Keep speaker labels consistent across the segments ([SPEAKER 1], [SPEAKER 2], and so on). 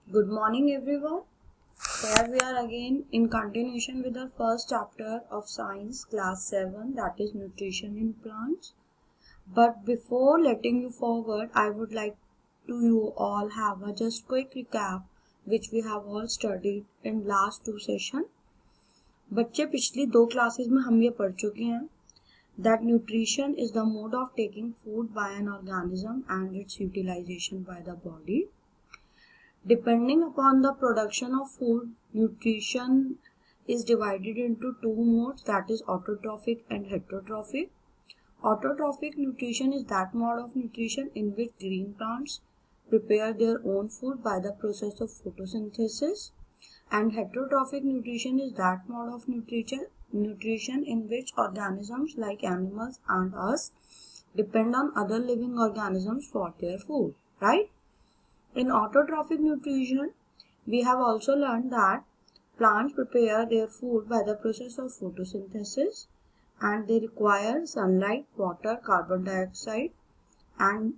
[SPEAKER 1] Good morning everyone. Here we are again in continuation with the first chapter of science class 7, that is nutrition in plants. But before letting you forward, I would like to you all have a just quick recap which we have all studied in last two session. बच्चे पिछली दो classes में हम ये पढ़ चुके हैं that nutrition is the mode of taking food by an organism and its utilization by the body. Depending upon the production of food, nutrition is divided into two modes, that is autotrophic and heterotrophic. Autotrophic nutrition is that mode of nutrition in which green plants prepare their own food by the process of photosynthesis, and heterotrophic nutrition is that mode of nutrition in which organisms like animals and us depend on other living organisms for their food, right? In autotrophic nutrition, we have also learned that plants prepare their food by the process of photosynthesis and they require sunlight, water, carbon dioxide and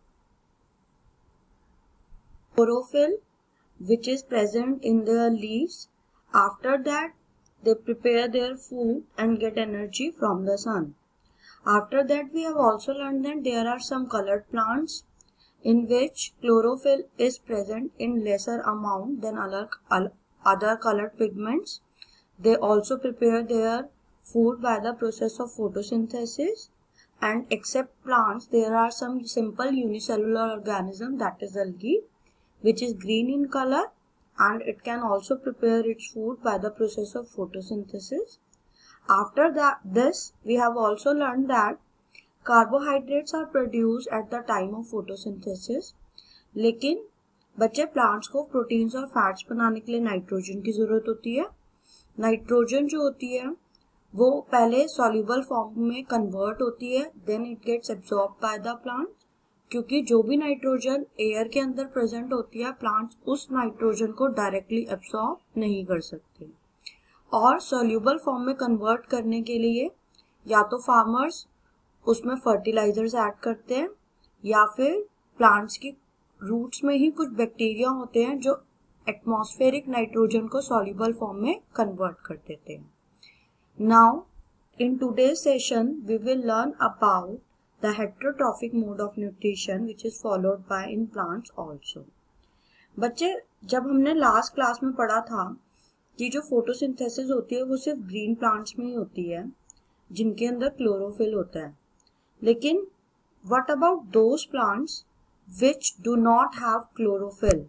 [SPEAKER 1] chlorophyll which is present in their leaves. After that, they prepare their food and get energy from the sun. After that, we have also learned that there are some colored plants in which chlorophyll is present in lesser amount than other colored pigments. They also prepare their food by the process of photosynthesis, and except plants there are some simple unicellular organisms, that is algae, which is green in color and it can also prepare its food by the process of photosynthesis. After this we have also learned that carbohydrates are produce at the time of photosynthesis, लेकिन बच्चे plants को proteins और fats बनाने के लिए nitrogen की जरूरत होती है. नाइट्रोजन जो होती है वो पहले सॉल्युबल फॉर्म में कन्वर्ट होती है, then it gets absorb by the plant, क्योंकि जो भी नाइट्रोजन एयर के अंदर प्रेजेंट होती है प्लांट्स उस नाइट्रोजन को डायरेक्टली एब्सॉर्ब नहीं कर सकते. और सॉल्युबल फॉर्म में कन्वर्ट करने के लिए या तो फार्मर्स उसमें फर्टिलाइजर्स ऐड करते हैं या फिर प्लांट्स की रूट्स में ही कुछ बैक्टीरिया होते हैं जो एटमॉस्फेरिक नाइट्रोजन को सॉल्युबल फॉर्म में कन्वर्ट कर देते हैं. Now in today's session we will learn about the heterotrophic mode of nutrition which is followed by in plants also. बच्चे जब हमने लास्ट क्लास में पढ़ा था कि जो फोटोसिंथेसिस होती है वो सिर्फ ग्रीन प्लांट्स में ही होती है जिनके अंदर क्लोरोफिल होता है, लेकिन what about those plants which do not have chlorophyll?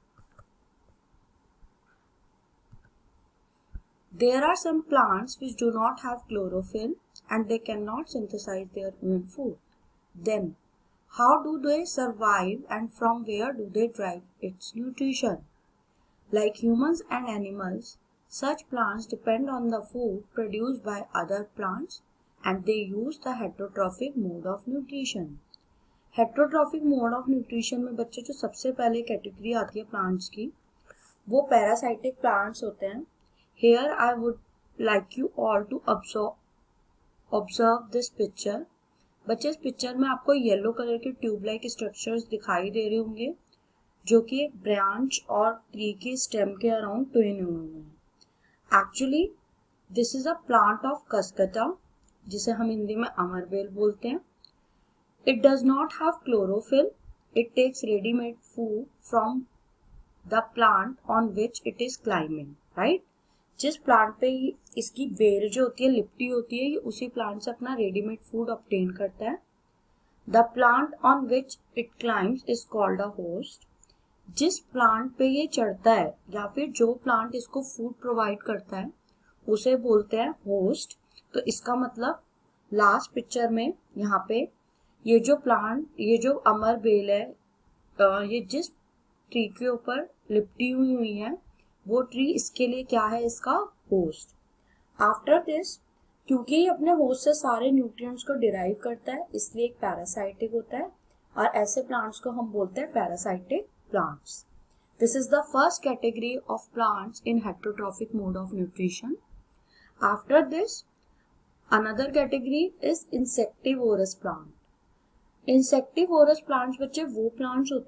[SPEAKER 1] There are some plants which do not have chlorophyll and they cannot synthesize their own food. Then, how do they survive and from where do they derive its nutrition? Like humans and animals, such plants depend on the food produced by other plants and they use the heterotrophic mode of nutrition. Heterotrophic mode of nutrition में बच्चे जो सबसे पहले category आती है plants की वो parasitic plants होते हैं. Here I would like you all to observe this picture. बच्चे इस पिक्चर में आपको येलो कलर के ट्यूब लाइक स्ट्रक्चर्स दिखाई दे रहे होंगे जो कि एक ब्रांच और ट्री की स्टेम के अराउंड ट्विन हुए हैं. Actually this is a plant of cuscuta जिसे हम हिंदी में अमरबेल बोलते हैं. It does not have chlorophyll, it takes readymade food from the plant on which it is climbing, right. जिस प्लांट पे इसकी बेल जो होती है लिपटी होती है ये उसी प्लांट से अपना रेडीमेड फूड ऑब्टेन करता है. The plant on which it climbs is called a host. जिस प्लांट पे ये चढ़ता है या फिर जो प्लांट इसको फूड प्रोवाइड करता है उसे बोलते हैं होस्ट. तो इसका मतलब लास्ट पिक्चर में यहाँ पे ये जो अमर बेल है ये जिस ट्री के ऊपर लिपटी हुई है वो ट्री इसके लिए क्या है, इसका होस्ट. आफ्टर दिस क्योंकि ये अपने होस्ट से सारे न्यूट्रिएंट्स को डिराइव करता है इसलिए एक पैरासाइटिक होता है और ऐसे प्लांट्स को हम बोलते हैं parasitic plants. This is the first category of plants in heterotrophic mode of nutrition. After this another category is insectivorous plant. Insectivorous plants बच्चे वो प्लांट्स होते हैं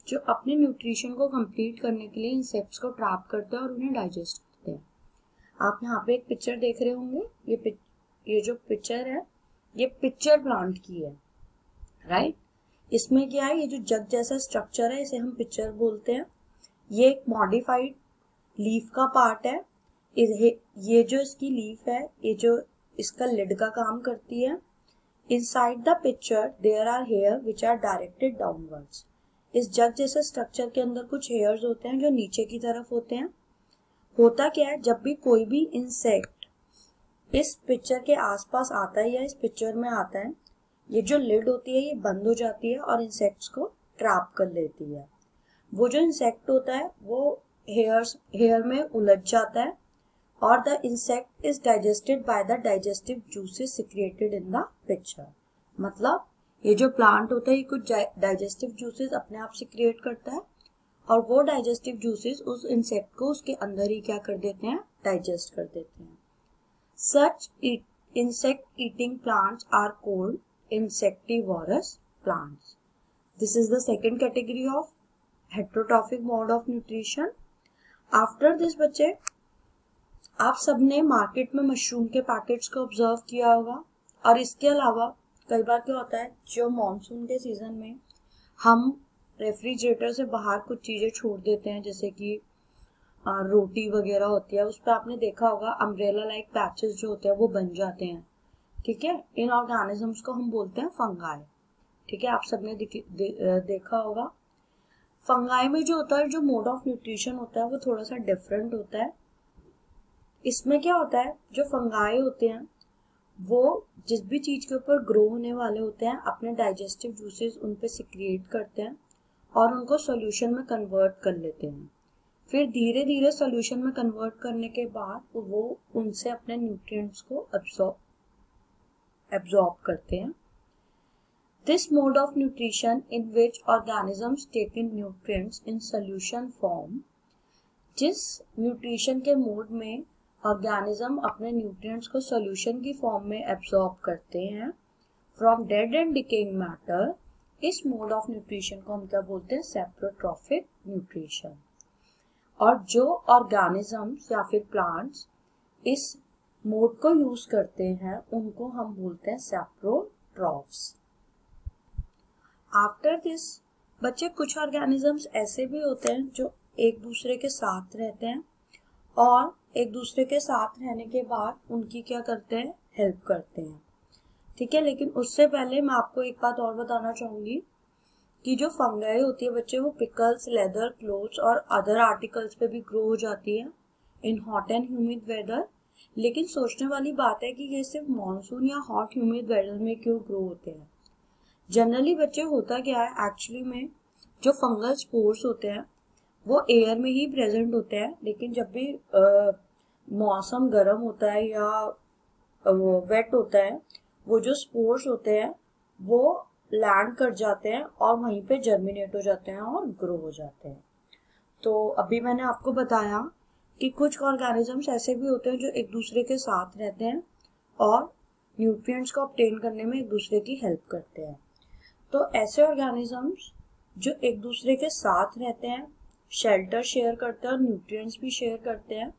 [SPEAKER 1] जो अपने न्यूट्रिशन को कंप्लीट करने के लिए इंसेक्ट्स को ट्रैप करते हैं और उन्हें डाइजेस्ट करते हैं। आप यहाँ पे एक पिक्चर देख रहे होंगे, ये जो पिक्चर है ये पिक्चर प्लांट की है, राइट। इसमें क्या है, ये जो जग जैसा स्ट्रक्चर है इसे हम पिक्चर बोलते हैं। ये एक मॉडिफाइड लीफ का पार्ट है। ये जो इसकी लीफ है, ये जो इसका लिड का काम करती है। Inside the picture there are hair which are directed downwards. इस जग जैसे स्ट्रक्चर के अंदर कुछ हेयर्स होते हैं जो नीचे की तरफ होते हैं। होता क्या है, जब भी कोई भी इंसेक्ट इस पिक्चर के आसपास आता है या इस पिक्चर में आता है, ये जो लिड होती है ये बंद हो जाती है और इंसेक्ट्स को ट्रैप कर लेती है। वो जो इंसेक्ट होता है वो हेयर में उलझ जाता है और the insect is digested by the digestive juices secreted in the picture. मतलब ये जो प्लांट होता है ये कुछ डाइजेस्टिव जूसेस अपने आप से क्रिएट करता है और वो डाइजेस्टिव जूसेस उस इंसेक्ट को उसके अंदर ही क्या कर देते हैं, डाइजेस्ट कर देते हैं। सच insect eating plants are called insectivorous plants. This is the second category of heterotrophic mode of nutrition. After this बच्चे, आप सबने मार्केट में मशरूम के पैकेट्स को ऑब्जर्व किया होगा। और इसके अलावा कई बार क्या होता है, जो मॉनसून के सीजन में हम रेफ्रिजरेटर से बाहर कुछ चीजें छोड़ देते हैं, जैसे कि रोटी वगैरह होती है, उस पर आपने देखा होगा अम्ब्रेला लाइक पैचेस जो होते हैं वो बन जाते हैं, ठीक है। इन ऑर्गेनिजम्स को हम बोलते हैं फंगाई, ठीक है। आप सबने देखा होगा। फंगाई में जो होता है, जो मोड ऑफ न्यूट्रिशन होता है वो थोड़ा सा डिफरेंट होता है। इसमें क्या होता है, जो फंगाई होते हैं वो जिस भी चीज के ऊपर ग्रो होने वाले होते हैं अपने डाइजेस्टिव जूसेस उन पे सिक्रिएट करते हैं और उनको सॉल्यूशन में कन्वर्ट कर लेते हैं। फिर धीरे धीरे सॉल्यूशन में कन्वर्ट करने के बाद वो उनसे अपने न्यूट्रिएंट्स को एब्जॉर्ब करते हैं। This mode of nutrition in which organisms take in nutrients in solution form, जिस न्यूट्रिशन के मोड में ऑर्गेनिज्म अपने न्यूट्रिएंट्स को सॉल्यूशन की फॉर्म में एब्जॉर्ब करते हैं from dead and decaying matter, इस मोड ऑफ न्यूट्रिशन को हम क्या बोलते हैं, सेप्रोट्रॉफिक न्यूट्रिशन। और जो ऑर्गेनिजम्स या फिर प्लांट्स इस मोड को यूज करते हैं उनको हम बोलते हैं सेप्रोट्रॉफ्स। आफ्टर दिस बच्चे, कुछ ऑर्गेनिजम्स ऐसे भी होते हैं जो एक दूसरे के साथ रहते हैं और एक दूसरे के साथ रहने के बाद उनकी क्या करते हैं, हेल्प करते हैं, ठीक है। लेकिन उससे पहले मैं आपको एक बात और बताना चाहूंगी कि जो फंगाई होती है बच्चे, वो पिकल्स, लेदर, क्लोथ्स और अदर आर्टिकल्स पे भी ग्रो हो जाती है in hot and humid weather. लेकिन सोचने वाली बात है कि ये सिर्फ मॉनसून या हॉट ह्यूमिड वेदर में क्यों ग्रो होते हैं। जनरली बच्चे होता क्या है, एक्चुअली में जो फंगल स्पोर्स होते हैं वो एयर में ही प्रेजेंट होते हैं, लेकिन जब भी मौसम गर्म होता है या वेट होता है, वो जो स्पोर्स होते हैं वो लैंड कर जाते हैं और वहीं पे जर्मिनेट हो जाते हैं और ग्रो हो जाते हैं। तो अभी मैंने आपको बताया कि कुछ ऑर्गेनिजम्स ऐसे भी होते हैं जो एक दूसरे के साथ रहते हैं और न्यूट्रिएंट्स को ऑब्टेन करने में एक दूसरे की हेल्प करते हैं। तो ऐसे ऑर्गेनिजम्स जो एक दूसरे के साथ रहते हैं, शेल्टर शेयर करते हैं और न्यूट्रिएंट्स भी शेयर करते हैं,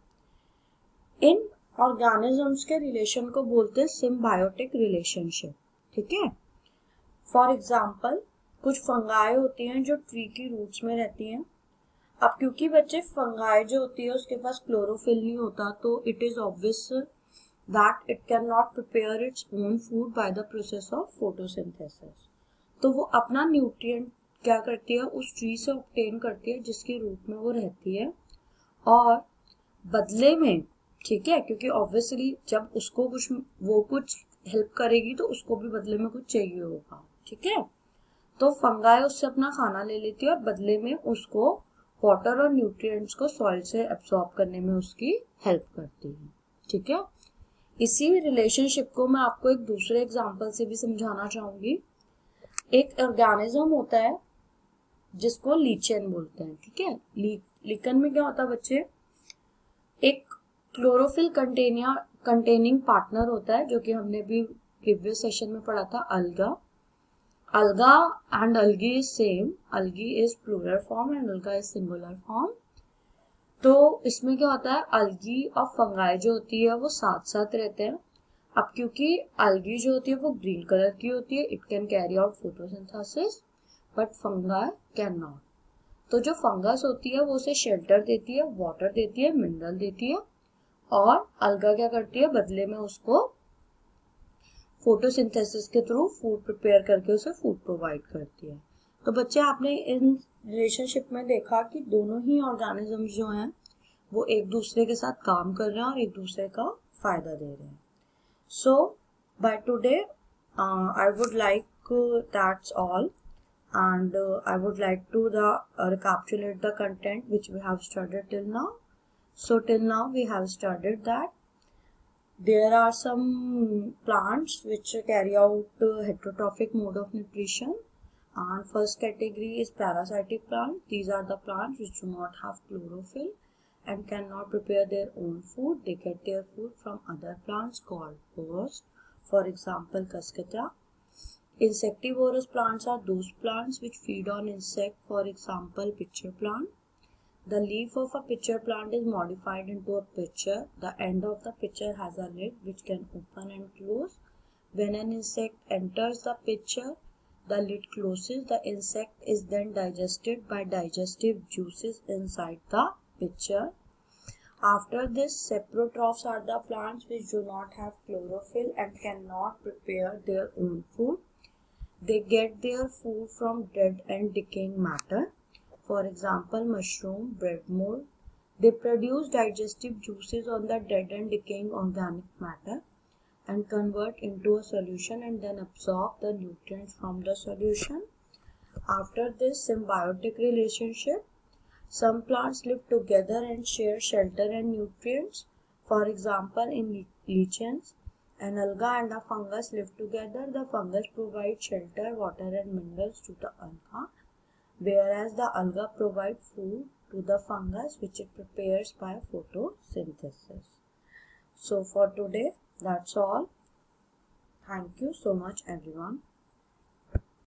[SPEAKER 1] इन ऑर्गेनिजम्स के रिलेशन को बोलते हैं सिम्बायोटिक रिलेशनशिप, ठीक है। फॉर एग्जाम्पल, कुछ फंगाई होती हैं जो ट्री की रूट्स में रहती हैं। अब क्योंकि बच्चे फंगाई जो होती है उसके पास क्लोरोफिल नहीं होता, तो it is obvious that it can not prepare its own food by the process of photosynthesis. तो वो अपना न्यूट्रिएंट क्या करती है, उस ट्री से ऑब्टेन करती है जिसकी रूट में वो रहती है, और बदले में, ठीक है, क्योंकि ऑब्वियसली जब उसको कुछ हेल्प करेगी तो उसको भी बदले में कुछ चाहिए होगा, ठीक है। तो फंगाई उससे अपना खाना ले लेती है और बदले में उसको वाटर और न्यूट्रिएंट्स को सॉइल से एब्सॉर्ब करने में उसकी हेल्प करती है, ठीक है। इसी रिलेशनशिप को मैं आपको एक दूसरे एग्जांपल से भी समझाना चाहूंगी। एक ऑर्गेनिज्म होता है जिसको लीचेन बोलते हैं, ठीक है। लीचेन में क्या होता है बच्चे, एक क्लोरोफिल कंटेनिंग पार्टनर होता है, जो कि हमने भी प्रीवियस सेशन में पढ़ा था, अलगा। Alga and algae is same. Algae is plural form and alga is singular form. तो इसमें क्या होता है, algae और fungi जो होती है वो साथ साथ रहते हैं. अब क्योंकि algae जो होती है वो ग्रीन कलर की होती है, it can carry out photosynthesis, but fungi cannot. तो जो फंगस होती है वो उसे शेल्टर देती है, वाटर देती है, मिनरल देती है, और अलगा क्या करती है, बदले में उसको फोटोसिंथेसिस के थ्रू फूड प्रिपेयर करके उसे फूड प्रोवाइड करती है. तो बच्चे आपने इन रिलेशनशिप में देखा कि दोनों ही ऑर्गेनिज्म जो हैं वो एक दूसरे के साथ काम कर रहे हैं और एक दूसरे का फायदा दे रहे हैं. So by today I would like that's all, and I would like to recapitulate the content which we have studied till now. So till now we have studied that there are some plants which carry out heterotrophic mode of nutrition, and first category is parasitic plant. These are the plants which do not have chlorophyll and cannot prepare their own food. They get their food from other plants called host, for example Cuscuta. Insectivorous plants are those plants which feed on insect, for example pitcher plant. The leaf of a pitcher plant is modified into a pitcher. The end of the pitcher has a lid which can open and close. When an insect enters the pitcher, the lid closes. The insect is then digested by digestive juices inside the pitcher. After this, saprotrophs are the plants which do not have chlorophyll and cannot prepare their own food. They get their food from dead and decaying matter, for example mushroom, bread mold. They produce digestive juices on the dead and decaying organic matter and convert into a solution and then absorb the nutrients from the solution. After this symbiotic relationship, some plants live together and share shelter and nutrients. For example, in lichens, an alga and a fungus live together. The fungus provides shelter, water and minerals to the alga, whereas the alga provides food to the fungus which it prepares by photosynthesis. So for today, that's all. Thank you so much everyone.